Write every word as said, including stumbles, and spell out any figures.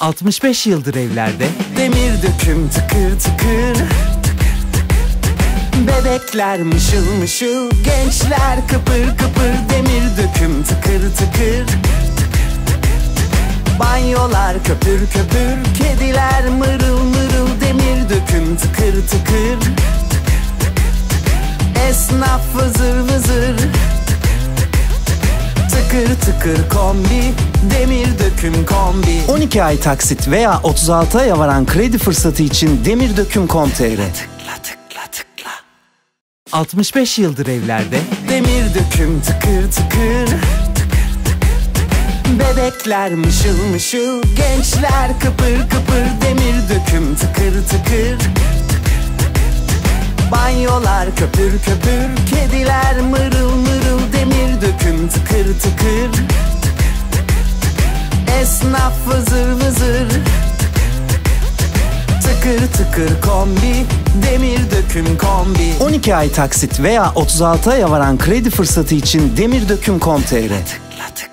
altmış beş yıldır evlerde demir döküm tıkır tıkır. Bebekler mışıl mışıl, gençler kıpır kıpır. Demir döküm tıkır tıkır. Banyolar köpür köpür, kediler mırıl mırıl. Demir döküm tıkır tıkır. Esnaf vızır vızır, tıkır tıkır kombi, demir döküm kombi. on iki ay taksit veya otuz altı aya varan kredi fırsatı için demir döküm nokta com nokta tr. Tıkla tıkla tıkla. altmış beş yıldır evlerde demir döküm tıkır tıkır. Bebekler mışıl mışıl, gençler kıpır kıpır. Demir döküm tıkır tıkır. Banyolar köpür köpür, kediler mırıl mırıl. Demir döküm tıkır tıkır. Esnaf vızır vızır, tıkır tıkır kombi, demir döküm kombi. on iki ay taksit veya otuz altı aya varan kredi fırsatı için demir döküm nokta com nokta tr. Tıkla tıkla.